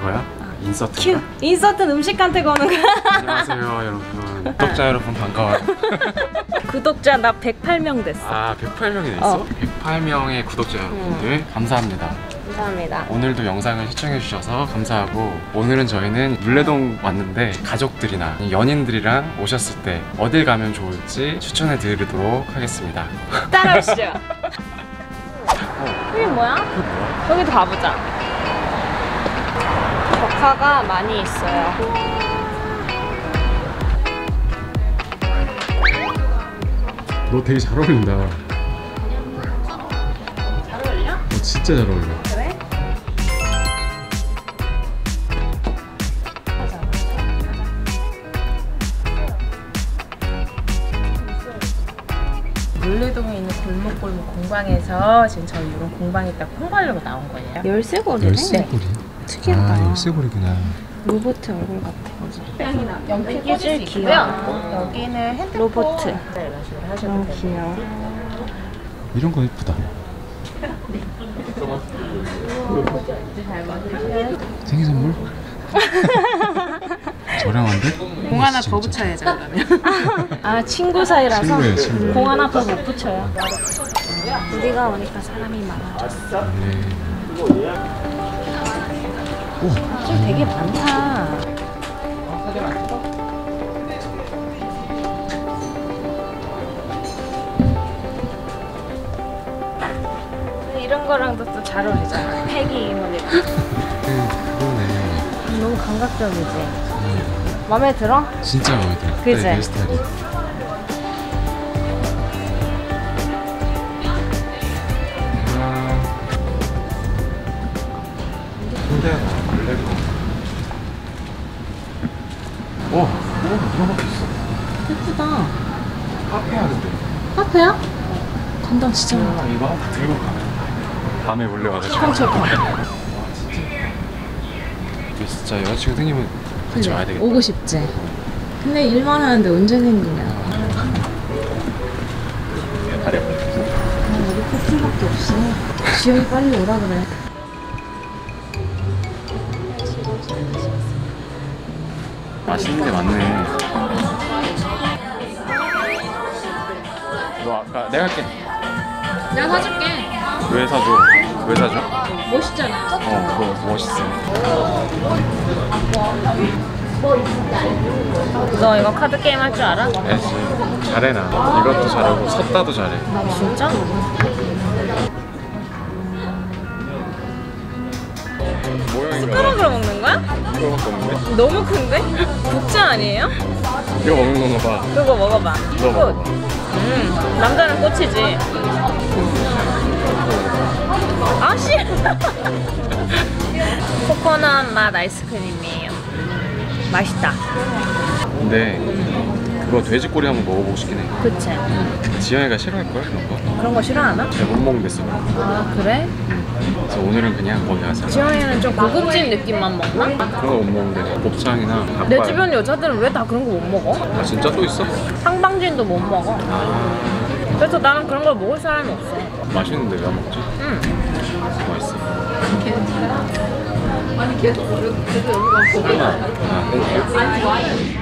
그거야? 인서트. 큐! 인서트는 음식한테 거는 거야. 안녕하세요 여러분. 구독자 여러분 반가워요. 구독자 나 108명 됐어. 아 108명이 됐어? 108명의 구독자 여러분들 감사합니다. 감사합니다. 오늘도 영상을 시청해주셔서 감사하고, 오늘은 저희는 물레동 왔는데 가족들이나 연인들이랑 오셨을 때 어딜 가면 좋을지 추천해 드리도록 하겠습니다. 따라오시죠. 이게 뭐야? 여기도 가보자. 벽화가 많이 있어요. 너 되게 잘 어울린다. 잘 어울려? 진짜 잘 어울려. 그래? 물레동에 있는 골목골목 공방에서 지금 저희 이런 공방에 딱 콩가려고 나온 거예요. 열쇠고리네? 열쇠고리? 특이하다. 아 열쇠고리구나. 로봇 얼굴 같아. 연필 귀여워. 여기는 핸드폰. 로봇. 너무 귀여워. 이런 거 예쁘다. 생일 선물? 저렴한데? 공 하나 더 붙여야죠 그러면. 아 친구 사이라서 친구예요, 친구. 공 하나 더 못 붙여요. 우리가 오니까 사람이 많아졌어. 좀 되게 많다. 이런 거랑도 또 잘 어울리잖아. 팩이 뭐 이렇게. 그러네. 너무 감각적이지? 마음에 들어? 진짜 마음에 들어. 그치? 내 스타일이. 이런 것도 있어. 예쁘다. 카페야 근데. 카페야? 간단 진짜 많다. 이거 다 들고 가면 밤에 몰래 와가지고. 펑철펑. 진짜 여자친구 생기면 같이 와야 되겠다. 오고 싶지? 근데 일만 하는데 언제 생기냐? 가려. 우리 커플밖에 없어. 지영이 빨리 오라 그래. 맛있는 게 많네. 너 아까 내가 할게. 내가 사줄게. 왜 사줘? 왜 사줘? 멋있잖아. 그거 멋있어. 너 이거 카드 게임 할 줄 알아? 알지. 잘해 나. 이것도 잘하고 섰다도 잘해. 진짜? 모형인가 봐. 숟가락으로 먹는 거야? 이거밖에 없는데? 너무 큰데? 국자 아니에요? 이거 먹는 건가 봐. 그거 먹어봐. 너 먹어봐. 남자는 꽃이지. 아 싫어. 코코넛 맛 아이스크림이에요. 맛있다. 근데 그거 돼지꼬리 한번 먹어보고 싶긴 해. 그치? 지영이가 싫어할걸? 그런 거? 그런 거 싫어하나? 잘 못 먹는댔어. 아 그래? 그래서 오늘은 그냥 거기 가자. 지영이는 좀 고급진 느낌만 먹나? 그런 거 못 먹는데. 곱창이나 닭발. 내 주변 여자들은 왜 다 그런 거 못 먹어? 아 진짜 또 있어? 상방진도 못 먹어. 그래서 나는 그런 걸 먹을 사람이 없어. 맛있는데 왜 안 먹지? 응. 맛있어. 아니 걔도 그래도 여기 와서. 아, 땡큐.